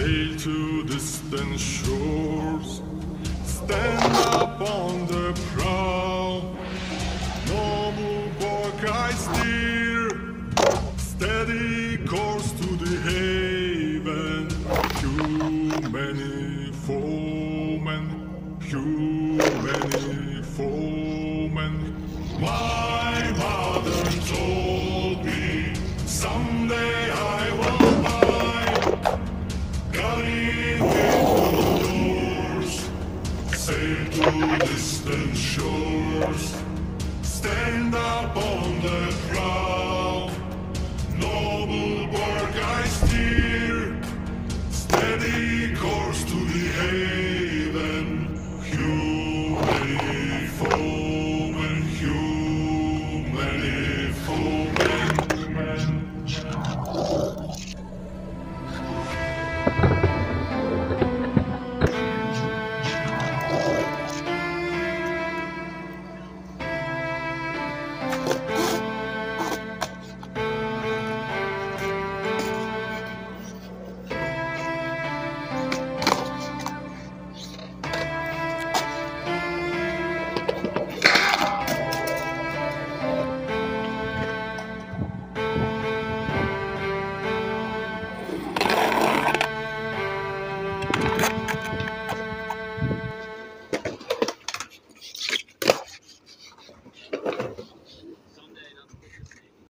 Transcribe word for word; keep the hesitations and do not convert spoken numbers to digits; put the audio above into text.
sail to distant shores, stand up on the prow. Noble bark I steer, steady course to the haven. Too many foemen, too many foemen. My mother told me someday I will buy, got in with doors, sail to distant shores, stand up on the prow. Noble bark I steer, steady course to the haven.